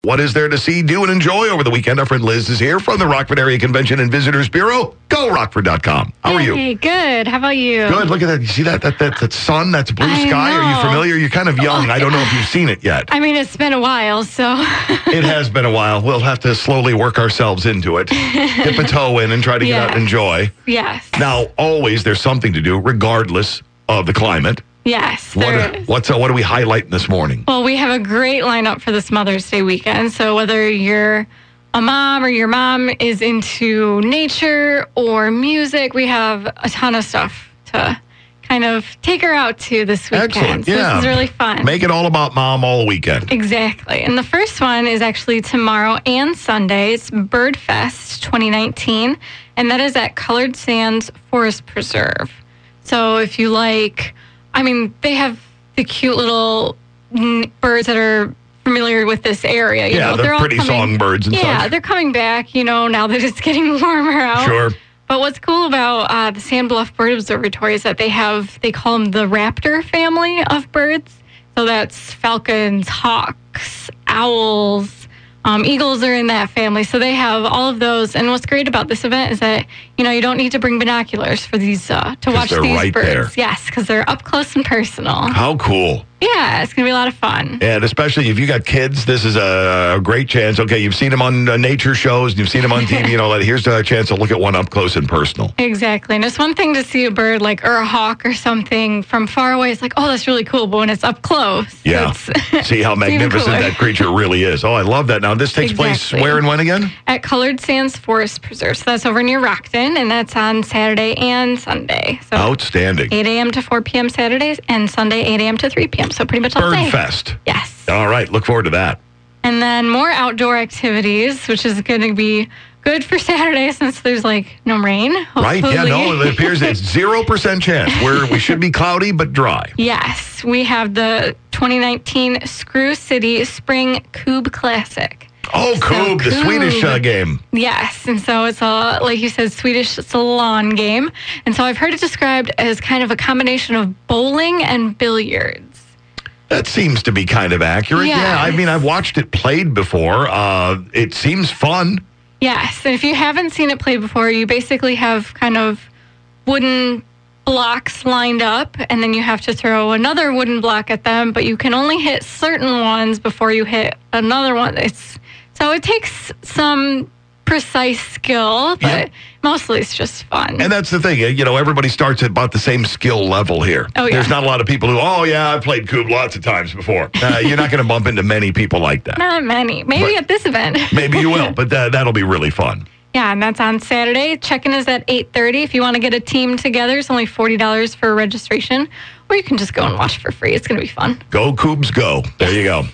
What is there to see, do, and enjoy over the weekend? Our friend Liz is here from the Rockford Area Convention and Visitors Bureau. Go Rockford.com. How are you? Hey, good. How about you? Good. Look at that. You see that sun? That's blue sky. know. Are you familiar? You're kind of young. I don't know if you've seen it yet. I mean, it's been a while, so. It has been a while. We'll have to slowly work ourselves into it. Dip a toe in and try to get out and enjoy. Yes. Now, always there's something to do, regardless of the climate. Yes, What there is. what are we highlighting this morning? Well, we have a great lineup for this Mother's Day weekend. So whether you're a mom or your mom is into nature or music, we have a ton of stuff to kind of take her out to this weekend. Excellent. So Yeah. this is really fun. Make it all about mom all weekend. Exactly. And the first one is actually tomorrow and Sunday. It's Bird Fest 2019, and that is at Colored Sands Forest Preserve. So if you like, I mean, they have the cute little birds that are familiar with this area. You know, they're all pretty songbirds and Yeah, such. they're coming back, now that it's getting warmer out. Sure. But what's cool about the Sand Bluff Bird Observatory is that they call them the raptor family of birds. So that's falcons, hawks, owls, eagles are in that family. So they have all of those. And what's great about this event is that, you don't need to bring binoculars for these, to watch they're these right birds. there. Yes, because they're up close and personal. How cool. Yeah, it's going to be a lot of fun. And especially if you got kids, this is a great chance. Okay, you've seen them on nature shows, and you've seen them on TV, here's a chance to look at one up close and personal. Exactly. And it's one thing to see a bird or a hawk or something from far away. It's like, oh, that's really cool. But when it's up close, Yeah. See how magnificent cooler. that creature really is. Oh, I love that. Now, this takes place where and when again? At Colored Sands Forest Preserve. So that's over near Rockton, and that's on Saturday and Sunday. So Outstanding. 8 a.m. to 4 p.m. Saturdays, and Sunday 8 a.m. to 3 p.m. So pretty much all Bird day. Fest. Yes. All right, look forward to that. And then more outdoor activities, which is going to be good for Saturday since there's no rain. Right? Yeah, hopefully. no, it appears it's 0% chance. We should be cloudy but dry. Yes, we have the 2019 Screw City Spring Cube Classic. Oh, Coob, the Swedish game. Yes, and so it's like you said, Swedish. It's a lawn game. And so I've heard it described as kind of a combination of bowling and billiards. That seems to be kind of accurate. Yes. Yeah, I mean, I've watched it played before. It seems fun. Yes, and if you haven't seen it played before, you basically have kind of wooden blocks lined up, and then you have to throw another wooden block at them, but you can only hit certain ones before you hit another one. So it takes some precise skill, but mostly it's just fun. And that's the thing. Everybody starts at about the same skill level here. Oh, yeah. There's not a lot of people who, I've played Coob lots of times before. You're not going to bump into many people like that. Not many. Maybe at this event. Maybe you will, but that'll be really fun. Yeah, and that's on Saturday. Check-in is at 8:30. If you want to get a team together, it's only $40 for registration, or you can just go and watch for free. It's going to be fun. Go, Coobs, go. There you go.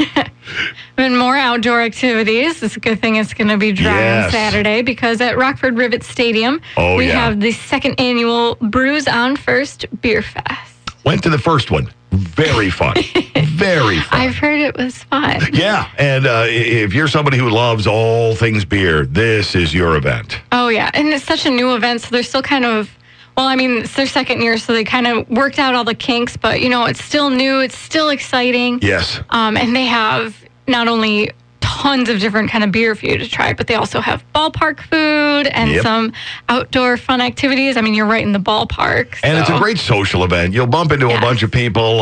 And more outdoor activities. It's a good thing it's going to be dry on Saturday because at Rockford Rivet Stadium, we have the second annual Brews on First Beer Fest. Went to the first one. Very fun. Very fun. I've heard it was fun. Yeah, and if you're somebody who loves all things beer, this is your event. Oh, yeah. And it's such a new event, so they're still kind of, it's their second year, so they kind of worked out all the kinks, but, it's still new. It's still exciting. Yes. And they have not only tons of different kind of beer for you to try, but they also have ballpark food and some outdoor fun activities. I mean, you're right in the ballpark. And it's a great social event. You'll bump into a bunch of people.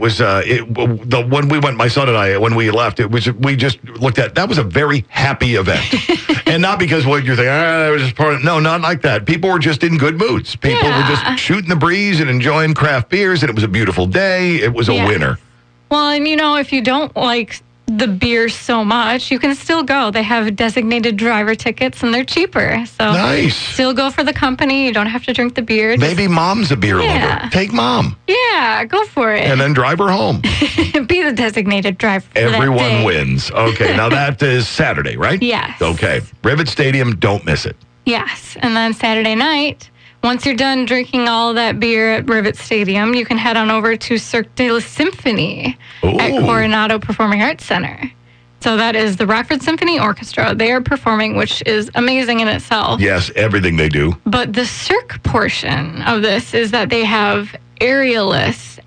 When we went, my son and I, when we left, we just looked at, that was a very happy event. And not because what you're thinking, it was just part of, no, not like that. People were just in good moods. People were just shooting the breeze and enjoying craft beers, and it was a beautiful day. It was a winner. Well, and if you don't like the beer so much, you can still go. They have designated driver tickets, and they're cheaper. So nice. Still go for the company. You don't have to drink the beer. Maybe mom's a beer lover. Take mom. Yeah, go for it. And then drive her home. Be the designated driver for Everyone that day. wins. Okay, now that is Saturday, right? Yes. Okay. Rivet Stadium, don't miss it. Yes. And then Saturday night, once you're done drinking all that beer at Rivet Stadium, you can head on over to Cirque de la Symphony at Coronado Performing Arts Center. So that is the Rockford Symphony Orchestra. They are performing, which is amazing in itself. Yes, everything they do. But the Cirque portion of this is that they have aerialists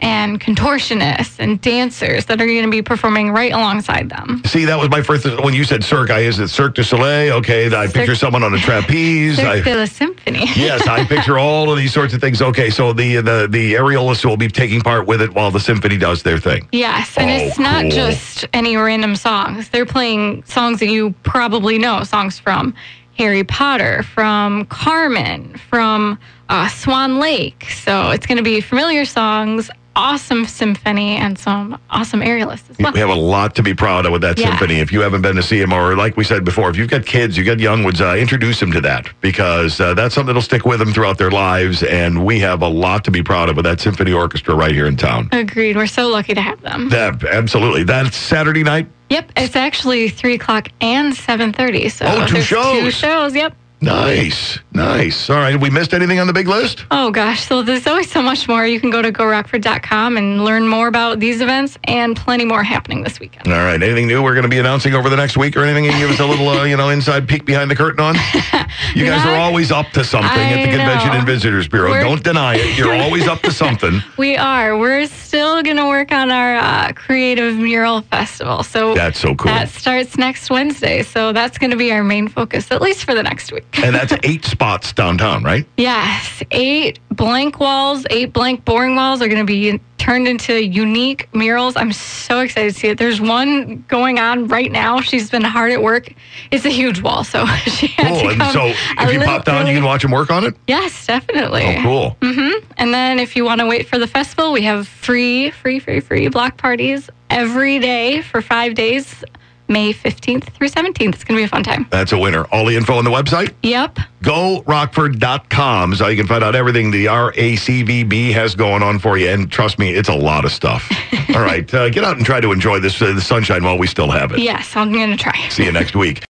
and contortionists and dancers that are going to be performing right alongside them. See, that was my first, when you said Cirque, is it Cirque du Soleil? Okay, I picture someone on a trapeze. Cirque de la Symphony. Yes, I picture all of these sorts of things. Okay, so the aerialists will be taking part with it while the symphony does their thing. Yes, and it's not just any random songs. They're playing songs that you probably know, songs from Harry Potter, from Carmen, from Swan Lake. So it's going to be familiar songs, awesome symphony, and some awesome aerialists as well. We have a lot to be proud of with that symphony. If you haven't been to see them, or like we said before, if you've got kids, you've got young ones, introduce them to that, because that's something that'll stick with them throughout their lives, and we have a lot to be proud of with that symphony orchestra right here in town. Agreed. We're so lucky to have them. Absolutely. That's Saturday night? Yep. It's actually 3 o'clock and 7:30. So two shows. 2 shows, yep. Nice. All right. We missed anything on the big list? Oh, gosh. So there's always so much more. You can go to GoRockford.com and learn more about these events and plenty more happening this weekend. All right. Anything new we're going to be announcing over the next week or anything? You can give us a little, inside peek behind the curtain on? You guys are always up to something at the Convention and Visitors Bureau. Don't deny it. You're always up to something. We are. We're still going to work on our Creative Mural Festival. So that's so cool. That starts next Wednesday. So that's going to be our main focus, at least for the next week. And that's 8 spots downtown, right? Yes. 8 blank walls, 8 blank boring walls are going to be turned into unique murals. I'm so excited to see it. There's one going on right now. She's been hard at work. It's a huge wall, so she had to come and so if you pop down, you can watch them work on it? Yes, definitely. Oh, cool. Mm-hmm. And then if you want to wait for the festival, we have free block parties every day for 5 days. May 15th through 17th. It's going to be a fun time. That's a winner. All the info on the website? Yep. GoRockford.com is how you can find out everything the RACVB has going on for you. And trust me, it's a lot of stuff. All right. Get out and try to enjoy this the sunshine while we still have it. Yes, I'm going to try. See you next week.